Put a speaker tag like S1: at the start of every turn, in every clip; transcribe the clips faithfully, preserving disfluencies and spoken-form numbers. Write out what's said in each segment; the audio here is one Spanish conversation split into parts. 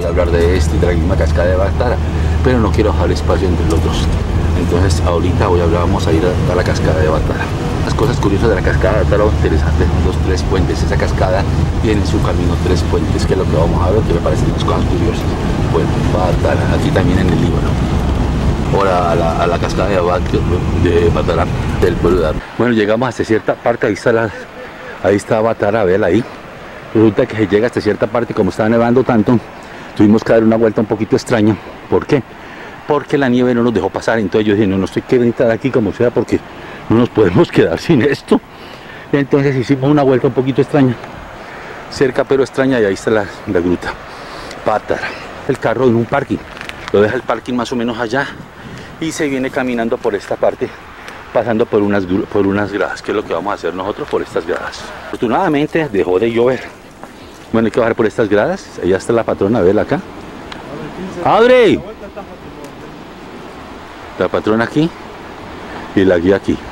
S1: hablar de este, de la misma cascada de Batara, pero no quiero dejar espacio entre los dos. Entonces ahorita voy a hablar, vamos a ir a, a la cascada de Batara. Las cosas curiosas de la cascada de Batara, interesantes, los tres puentes. Esa cascada tiene en su camino tres puentes, que es lo que vamos a ver, que me parecen unas cosas curiosas. Bueno, Batara, aquí también en el Líbano. Ahora a la, a la cascada de, Bat, de Batara, del pueblo de Ar. Bueno, llegamos hasta cierta parte, ahí está, la, ahí está Batara, véala ahí. Resulta que llega hasta cierta parte, como estaba nevando tanto, tuvimos que dar una vuelta un poquito extraña. ¿Por qué? Porque la nieve no nos dejó pasar. Entonces yo dije, no, no estoy queriendo estar aquí como sea, porque no nos podemos quedar sin esto. Entonces hicimos una vuelta un poquito extraña, cerca pero extraña, y ahí está la, la gruta Batara. El carro en un parking, lo deja el parking más o menos allá y se viene caminando por esta parte, pasando por unas, por unas gradas, que es lo que vamos a hacer nosotros por estas gradas. Afortunadamente dejó de llover. Bueno, hay que bajar por estas gradas. Allá está la patrona, vela acá. ¡Abre! La patrona aquí y la guía aquí.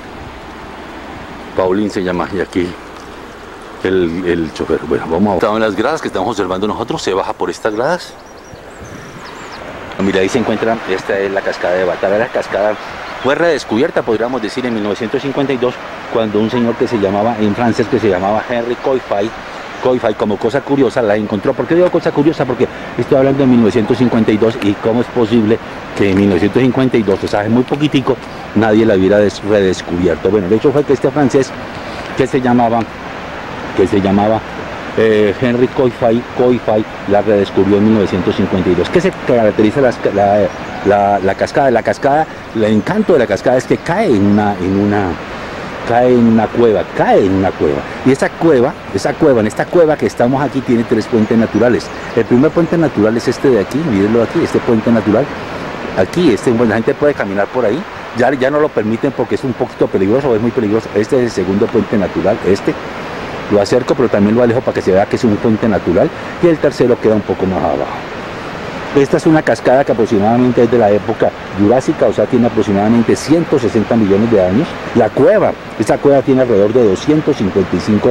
S1: Paulín se llama, y aquí el, el chofer. Bueno, vamos a... Estamos en las gradas que estamos observando nosotros. Se baja por estas gradas. Mira, ahí se encuentra, esta es la cascada de Batara. La cascada fue redescubierta, podríamos decir, en mil novecientos cincuenta y dos, cuando un señor que se llamaba, en francés, que se llamaba Henry Coyfay, Coyfay, como cosa curiosa, la encontró. ¿Por qué digo cosa curiosa? Porque estoy hablando de mil novecientos cincuenta y dos, y cómo es posible que en mil novecientos cincuenta y dos, o sea, es muy poquitico, nadie la hubiera redescubierto. Bueno, el hecho fue que este francés, que se llamaba, que se llamaba eh, Henry Coyfay, Coyfay, la redescubrió en mil novecientos cincuenta y dos. ¿Qué se caracteriza la, la, la, la cascada? La cascada, el encanto de la cascada es que cae en una, en una cae en una cueva, cae en una cueva. Y esa cueva, esa cueva, en esta cueva que estamos aquí, tiene tres puentes naturales. El primer puente natural es este de aquí, mírenlo aquí, este puente natural. Aquí, este, bueno, la gente puede caminar por ahí. Ya, ya no lo permiten porque es un poquito peligroso, es muy peligroso. Este es el segundo puente natural, este. Lo acerco, pero también lo alejo para que se vea que es un puente natural. Y el tercero queda un poco más abajo. Esta es una cascada que aproximadamente es de la época jurásica, o sea, tiene aproximadamente ciento sesenta millones de años. La cueva, esta cueva tiene alrededor de doscientos cincuenta y cinco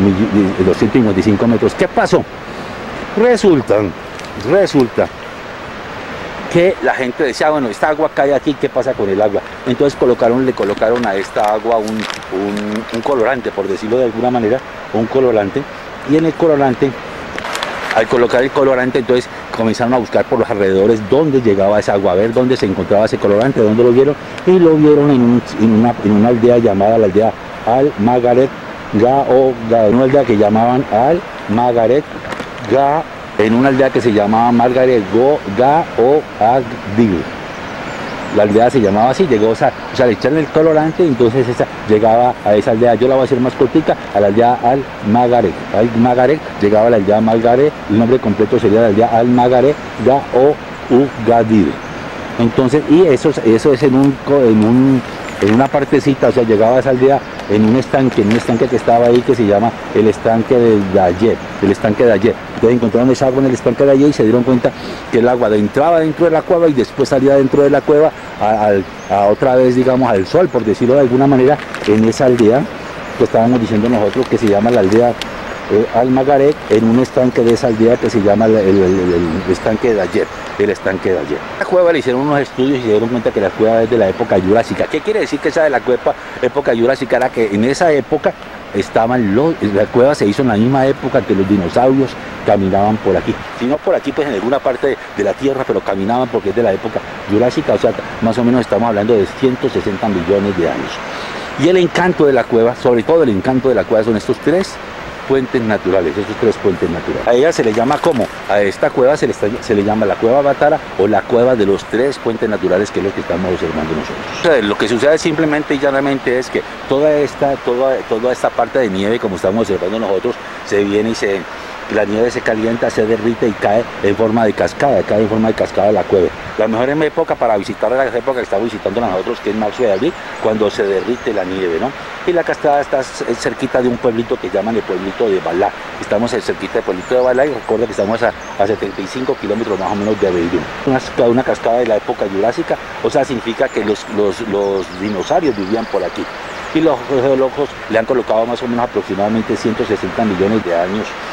S1: metros. ¿Qué pasó? Resulta, resulta que la gente decía, bueno, esta agua cae aquí, ¿qué pasa con el agua? Entonces colocaron, le colocaron a esta agua un, un, un colorante, por decirlo de alguna manera, un colorante, y en el colorante, al colocar el colorante, entonces comenzaron a buscar por los alrededores dónde llegaba esa agua, a ver dónde se encontraba ese colorante, dónde lo vieron, y lo vieron en, un, en, una, en una aldea llamada la aldea Al-Magaret Ga o Ga, una aldea que llamaban Al-Magaret Ga, en una aldea que se llamaba Margaret Go Ga o Agdir. La aldea se llamaba así, llegó, o sea, o sea, le echaron el colorante, entonces esa, llegaba a esa aldea, yo la voy a hacer más cortica, a la aldea Al-Magaret. Al-Magaret llegaba a la aldea Margaret, el nombre completo sería la aldea Al-Magaret Ga o Ugadir. Entonces, y eso, eso es en, un, en, un, en una partecita, o sea, llegaba a esa aldea en un estanque, en un estanque que estaba ahí que se llama el estanque de Dayet, el estanque de Dayet. Entonces encontraron esa agua en el estanque de Dayet y se dieron cuenta que el agua entraba dentro de la cueva y después salía dentro de la cueva a, a, a otra vez, digamos, al sol, por decirlo de alguna manera, en esa aldea que estábamos diciendo nosotros que se llama la aldea eh, Al-Magaret, en un estanque de esa aldea que se llama el, el, el, el estanque de Dayet, el estanque de Dayet. La cueva le hicieron unos estudios y se dieron cuenta que la cueva es de la época jurásica. ¿Qué quiere decir que esa de la cueva, época jurásica? Era que en esa época estaban los, la cueva se hizo en la misma época que los dinosaurios caminaban por aquí. Si no por aquí, pues en alguna parte de, de la tierra, pero caminaban porque es de la época jurásica, o sea, más o menos estamos hablando de ciento sesenta millones de años. Y el encanto de la cueva, sobre todo el encanto de la cueva, son estos tres puentes naturales, estos tres puentes naturales. A ella se le llama como, a esta cueva se le, está, se le llama la cueva Batara o la cueva de los tres puentes naturales, que es lo que estamos observando nosotros. O sea, lo que sucede simplemente y llanamente es que toda esta, toda, toda esta parte de nieve, como estamos observando nosotros, se viene y se... la nieve se calienta, se derrite y cae en forma de cascada, cae en forma de cascada de la cueva. La mejor época para visitar es la época que estamos visitando nosotros, que es marzo y abril, cuando se derrite la nieve, ¿no? Y la cascada está cerquita de un pueblito que llaman el pueblito de Balá. Estamos cerquita del pueblito de Balá y recuerda que estamos a, a setenta y cinco kilómetros más o menos de Beirut. Una, una cascada de la época jurásica, o sea, significa que los, los, los dinosaurios vivían por aquí. Y los geólogos le han colocado más o menos aproximadamente ciento sesenta millones de años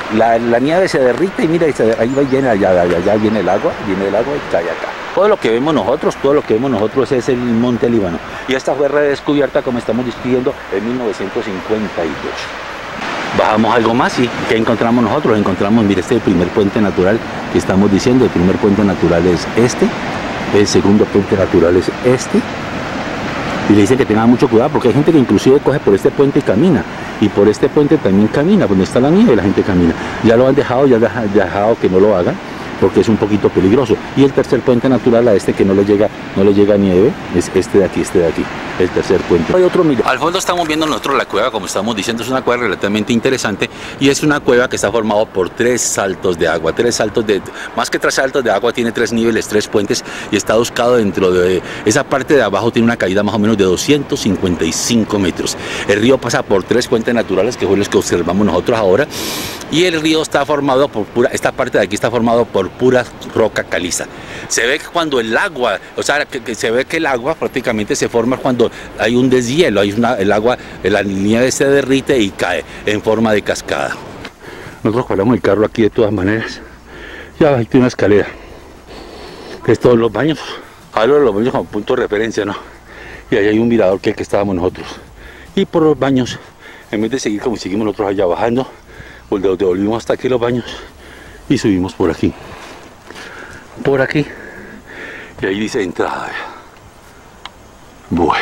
S1: la, la nieve se derrite y mira, y se, ahí va, viene, allá, allá, allá viene el agua, viene el agua y cae acá. Todo lo que vemos nosotros, todo lo que vemos nosotros es el monte Líbano. Y esta fue redescubierta, como estamos discutiendo, en mil novecientos cincuenta y dos. Bajamos algo más y ¿qué encontramos nosotros? Encontramos, mire, este es el primer puente natural que estamos diciendo. El primer puente natural es este, el segundo puente natural es este. Y le dicen que tengan mucho cuidado porque hay gente que inclusive coge por este puente y camina. Y por este puente también camina, donde está la nieve la gente camina. Ya lo han dejado, ya han dejado que no lo hagan porque es un poquito peligroso. Y el tercer puente natural a este que no le llega, no le llega nieve, es este de aquí, este de aquí, el tercer puente. Hay otro, mira. Al fondo estamos viendo nosotros la cueva, como estamos diciendo, es una cueva relativamente interesante y es una cueva que está formada por tres saltos de agua, tres saltos de, más que tres saltos de agua, tiene tres niveles, tres puentes y está buscado dentro de esa parte de abajo, tiene una caída más o menos de doscientos cincuenta y cinco metros. El río pasa por tres puentes naturales que son los que observamos nosotros ahora y el río está formado por pura, esta parte de aquí está formado por pura roca caliza. Se ve que cuando el agua, o sea, que, que se ve que el agua prácticamente se forma cuando hay un deshielo, hay una, el agua, la nieve se derrite y cae en forma de cascada. Nosotros colamos el carro aquí de todas maneras. Ya hay una escalera. Que es todos los baños. Hablo de los baños como punto de referencia, ¿no? Y ahí hay un mirador que es el que estábamos nosotros. Y por los baños, en vez de seguir como seguimos nosotros allá bajando, pues devolvimos hasta aquí los baños y subimos por aquí. Por aquí. Y ahí dice entrada. Bueno.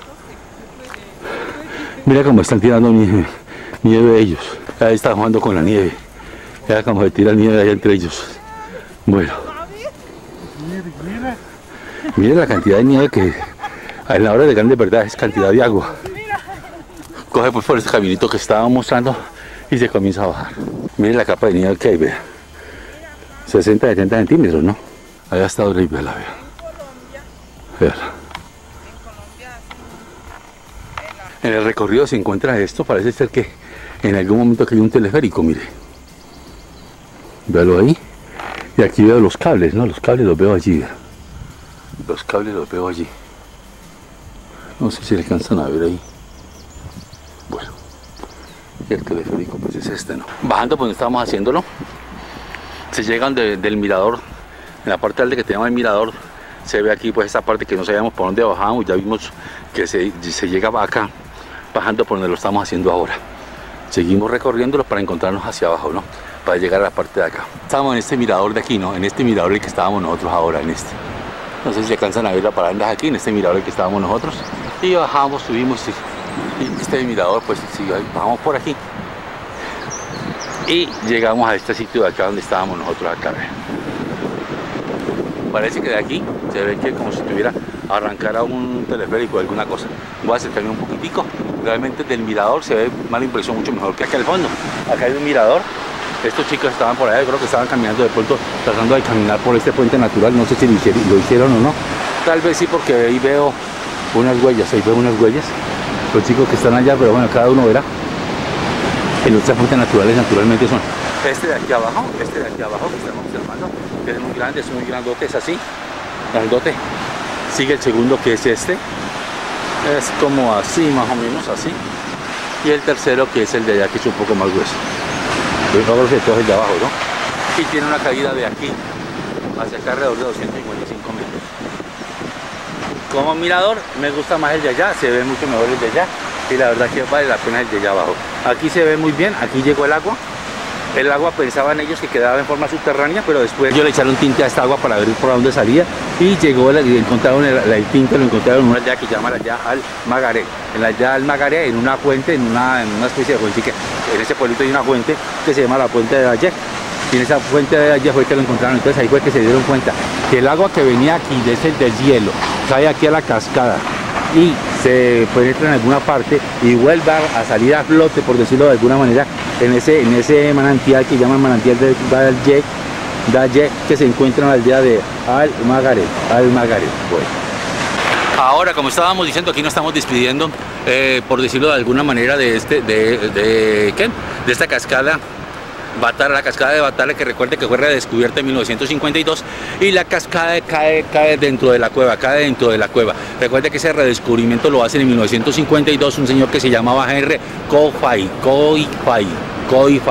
S1: Mira cómo están tirando nieve, nieve ellos. Ahí están jugando con la nieve. Mira cómo se tira nieve ahí entre ellos. Bueno. Miren la cantidad de nieve que en la hora de grandes verdades es cantidad de agua. Coge pues por este caminito que estaba mostrando y se comienza a bajar. Miren la capa de nieve que hay, vean. sesenta, setenta centímetros, ¿no? Allá está horrible la vean. Vean. En el recorrido se encuentra esto, parece ser que en algún momento que hay un teleférico, mire. Véalo ahí. Y aquí veo los cables, ¿no? Los cables los veo allí. Vean. Los cables los veo allí. No sé si le alcanzan a ver ahí. Bueno. Y el teleférico pues es este, ¿no? Bajando por donde estábamos haciéndolo. Se llegan de, del mirador, en la parte alta que tenemos el mirador, se ve aquí pues esta parte que no sabíamos por dónde bajábamos, ya vimos que se, se llegaba acá, bajando por donde lo estamos haciendo ahora. Seguimos recorriéndolo para encontrarnos hacia abajo, ¿no? Para llegar a la parte de acá. Estamos en este mirador de aquí, ¿no? En este mirador el que estábamos nosotros ahora, en este. No sé si alcanzan a ver la parada aquí, en este mirador el que estábamos nosotros. Y bajamos, subimos, y, y este mirador pues sí, bajamos por aquí. Y llegamos a este sitio de acá donde estábamos nosotros acá. Parece que de aquí se ve que como si tuviera arrancara un teleférico o alguna cosa. Voy a acercarme un poquitico. Realmente del mirador se ve mala impresión mucho mejor que acá al fondo. Acá hay un mirador. Estos chicos estaban por allá, yo creo que estaban caminando de pronto, tratando de caminar por este puente natural. No sé si lo hicieron, lo hicieron o no. Tal vez sí, porque ahí veo unas huellas, ahí veo unas huellas. Los chicos que están allá, pero bueno, cada uno verá. Y los tres puentes naturales naturalmente son este de aquí abajo, este de aquí abajo que estamos observando, que es muy grande, es muy grandote, es así, grandote. Sigue el segundo que es este, es como así, más o menos así. Y el tercero que es el de allá, que es un poco más grueso. Yo creo que todo es el de abajo, ¿no? Y tiene una caída de aquí hacia acá alrededor de doscientos cincuenta y cinco metros. Como mirador me gusta más el de allá, se ve mucho mejor el de allá. Y la verdad que vale la pena el de allá abajo. Aquí se ve muy bien, aquí llegó el agua. El agua pensaban ellos que quedaba en forma subterránea, pero después ellos le echaron tinte a esta agua para ver por dónde salía. Y llegó, y encontraron el, el tinte, lo encontraron en una aldea que se llama la aldea Al-Magaré. En la aldea Al-Magaré, en una fuente, en una, en una especie de fuente, que en ese pueblito hay una fuente que se llama la Fuente de Dayek. Y en esa fuente de Dayek fue que lo encontraron. Entonces ahí fue que se dieron cuenta que el agua que venía aquí desde el deshielo cae aquí a la cascada y se penetra en alguna parte y vuelve a salir a flote, por decirlo de alguna manera, en ese, en ese manantial que llaman manantial de Dayek, Dayek, que se encuentra en la aldea de Al-Magaré. Al-Magaré. Bueno. Ahora, como estábamos diciendo, aquí nos estamos despidiendo, eh, por decirlo de alguna manera, de este, de, de, ¿qué? de esta cascada. Batara, la cascada de Batara, que recuerde que fue redescubierta en mil novecientos cincuenta y dos, y la cascada cae, cae dentro de la cueva, cae dentro de la cueva. Recuerde que ese redescubrimiento lo hacen en mil novecientos cincuenta y dos un señor que se llamaba Henry Koifai, Koifai, Koifai,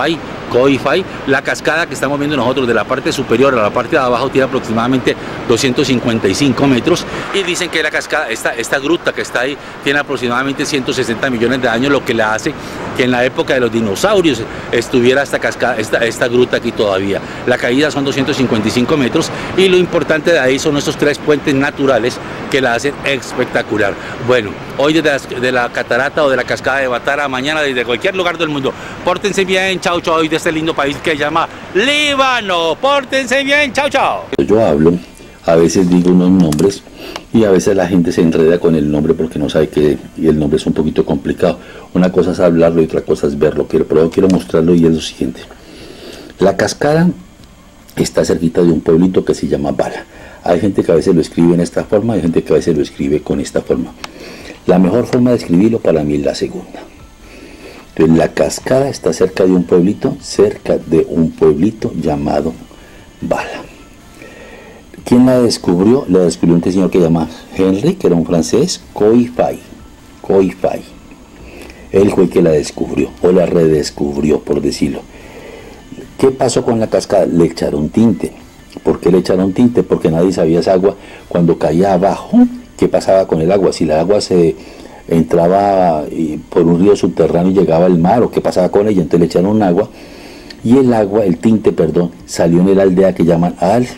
S1: Khoi-Phi. La cascada que estamos viendo nosotros de la parte superior a la parte de abajo tiene aproximadamente doscientos cincuenta y cinco metros, y dicen que la cascada, esta, esta gruta que está ahí, tiene aproximadamente ciento sesenta millones de años, lo que la hace que en la época de los dinosaurios estuviera esta cascada, esta, esta gruta aquí todavía. La caída son doscientos cincuenta y cinco metros, y lo importante de ahí son estos tres puentes naturales que la hacen espectacular. Bueno, hoy desde la, de la catarata o de la cascada de Batara, mañana desde cualquier lugar del mundo. Pórtense bien, chao chao, hoy de este lindo país que se llama Líbano. Pórtense bien, chao chao.
S2: Yo hablo, a veces digo unos nombres y a veces la gente se enreda con el nombre porque no sabe que y el nombre es un poquito complicado. Una cosa es hablarlo y otra cosa es verlo, pero quiero mostrarlo, y es lo siguiente. La cascada está cerquita de un pueblito que se llama Bala. Hay gente que a veces lo escribe en esta forma, hay gente que a veces lo escribe con esta forma. La mejor forma de escribirlo para mí es la segunda. Entonces, la cascada está cerca de un pueblito, cerca de un pueblito llamado Bala. ¿Quién la descubrió? La descubrió un señor que se llama Henry, que era un francés, Khoi-Phi. Khoi-Phi. Él fue el que la descubrió, o la redescubrió, por decirlo. ¿Qué pasó con la cascada? Le echaron tinte. ¿Por qué le echaron tinte? Porque nadie sabía esa agua cuando caía abajo. ¿Qué pasaba con el agua? Si la agua se entraba por un río subterráneo y llegaba al mar, o qué pasaba con ella. Entonces le echaron agua, y el agua, el tinte, perdón, salió en la aldea que llaman Al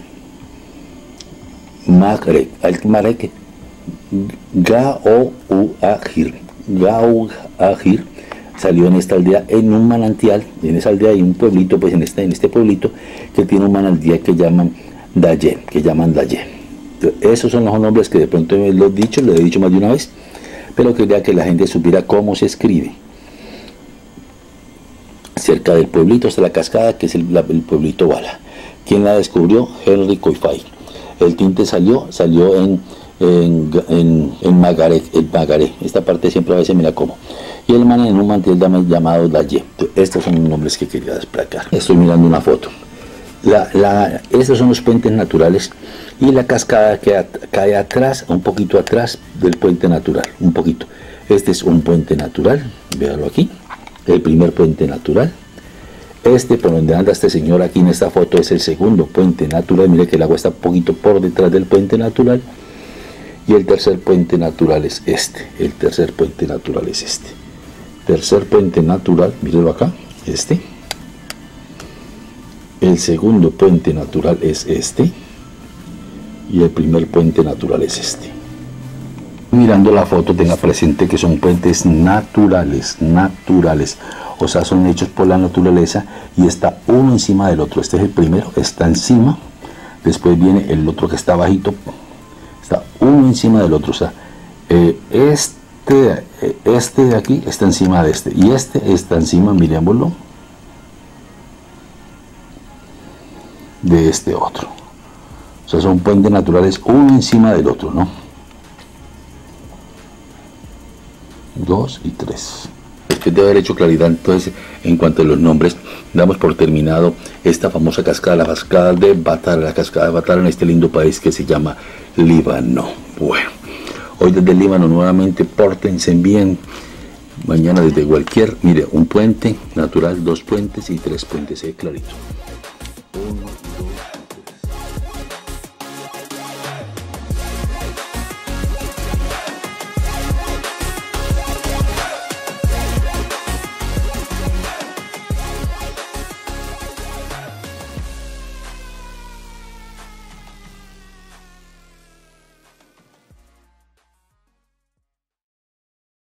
S2: Maghreb, Al Maghreb, Gao-Ahir, Gao-Ahir, salió en esta aldea, en un manantial. En esa aldea hay un pueblito, pues en este, en este pueblito, que tiene un manantial que llaman Daye, que llaman Daye. Esos son los nombres que de pronto los he dicho, lo he dicho más de una vez, pero quería que la gente supiera cómo se escribe. Cerca del pueblito está la cascada, que es el, la, el pueblito Bala. ¿Quién la descubrió? Henry Khoi-Phi. El tinte salió, salió en, en, en, en Magaré, el Magaré. Esta parte siempre a veces me la como. Y el man en un mantel llamado Daye. Estos son los nombres que quería destacar. Estoy mirando una foto. La, la, estos son los puentes naturales, y la cascada que at, cae atrás, un poquito atrás del puente natural, un poquito. Este es un puente natural, véanlo aquí, el primer puente natural. Este, por donde anda este señor aquí en esta foto, es el segundo puente natural. Mire que el agua está un poquito por detrás del puente natural. Y el tercer puente natural es este, el tercer puente natural es este. Tercer puente natural, mírenlo acá, este. El segundo puente natural es este, y el primer puente natural es este. Mirando la foto, tenga presente que son puentes naturales, naturales, o sea, son hechos por la naturaleza, y está uno encima del otro. Este es el primero, está encima, después viene el otro que está bajito, está uno encima del otro, o sea, eh, este, este de aquí está encima de este, y este está encima, mirémoslo, de este otro. O sea, son puentes naturales uno encima del otro, ¿no? Dos y tres. Después de haber hecho claridad entonces en cuanto a los nombres, damos por terminado esta famosa cascada, la cascada de Batara, la cascada de Batara en este lindo país que se llama Líbano. Bueno, hoy desde el Líbano nuevamente, pórtense bien. Mañana desde cualquier, mire, un puente natural, dos puentes y tres puentes, eh, clarito. Uno,